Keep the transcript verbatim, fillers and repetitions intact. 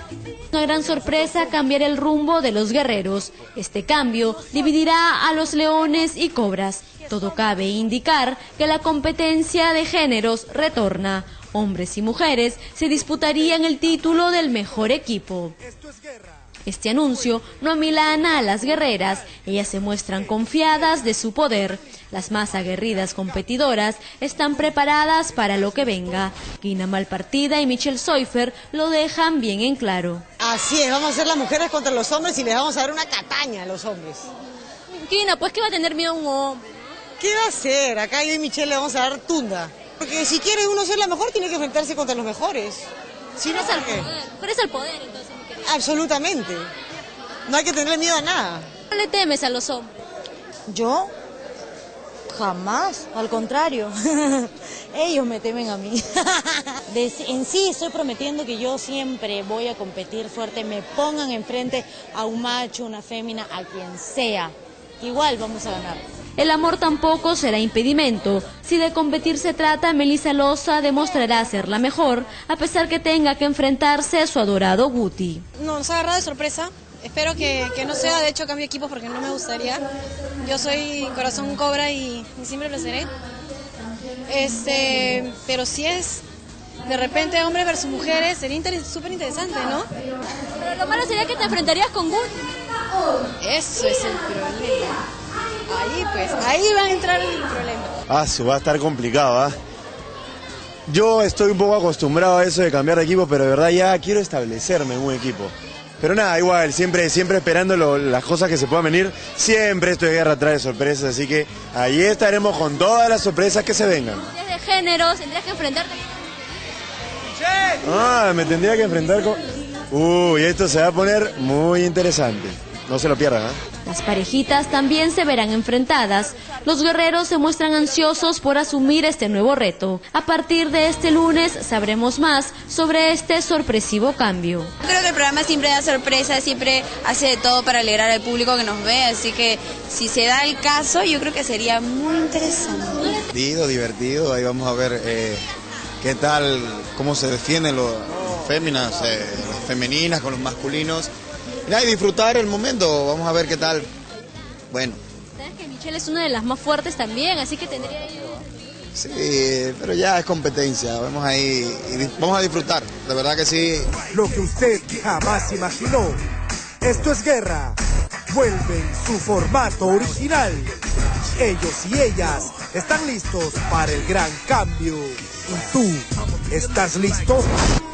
Una gran sorpresa cambiará el rumbo de los guerreros. Este cambio dividirá a los leones y cobras. Todo cabe indicar que la competencia de géneros retorna. Hombres y mujeres se disputarían el título del mejor equipo. Este anuncio no amilana a las guerreras, ellas se muestran confiadas de su poder. Las más aguerridas competidoras están preparadas para lo que venga. Gina Malpartida y Michelle Seufer lo dejan bien en claro. Así es, vamos a hacer las mujeres contra los hombres y les vamos a dar una cataña a los hombres. Gina, pues que va a tener miedo a un hombre. ¿Qué va a hacer? Acá yo y Michelle le vamos a dar tunda. Porque si quiere uno ser la mejor, tiene que enfrentarse contra los mejores. Si no, ¿por qué? Pero es el poder, entonces. Absolutamente. No hay que tenerle miedo a nada. ¿No le temes a los hombres? ¿Yo? Jamás, al contrario. Ellos me temen a mí. De, en sí estoy prometiendo que yo siempre voy a competir fuerte, me pongan enfrente a un macho, una fémina, a quien sea. Igual vamos a ganar. El amor tampoco será impedimento. Si de competir se trata, Melissa Loza demostrará ser la mejor, a pesar que tenga que enfrentarse a su adorado Guti. No, nos ha agarrado de sorpresa. Espero que, que no sea, de hecho, cambio de equipo porque no me gustaría. Yo soy corazón cobra y, y siempre lo seré. Este, pero si es de repente hombres versus mujeres, sería inter súper interesante, ¿no? Pero lo malo sería que te enfrentarías con Guti. Eso es el problema. Ahí pues, ahí va a entrar el problema. Ah, se va a estar complicado, ¿ah? ¿eh? Yo estoy un poco acostumbrado a eso de cambiar de equipo, pero de verdad ya quiero establecerme en un equipo. Pero nada, igual, siempre, siempre esperando lo, las cosas que se puedan venir. Siempre esto de guerra trae sorpresas, así que ahí estaremos con todas las sorpresas que se vengan. Desde género, tendrías que enfrentarte. Ah, me tendría que enfrentar con... Uy, esto se va a poner muy interesante. No se lo pierdan, ¿eh? Las parejitas también se verán enfrentadas. Los guerreros se muestran ansiosos por asumir este nuevo reto. A partir de este lunes sabremos más sobre este sorpresivo cambio. Creo que el programa siempre da sorpresas, siempre hace de todo para alegrar al público que nos ve, así que si se da el caso, yo creo que sería muy interesante. Divertido, divertido, ahí vamos a ver eh, qué tal, cómo se defienden los féminas, eh, las femeninas con los masculinos. Y disfrutar el momento, vamos a ver qué tal. Bueno. Sabes que Michelle es una de las más fuertes también, así que tendría yo... Sí, pero ya es competencia, vamos ahí y vamos a disfrutar, de verdad que sí. Lo que usted jamás imaginó. Esto es guerra. Vuelve en su formato original. Ellos y ellas están listos para el gran cambio. ¿Y tú estás listo?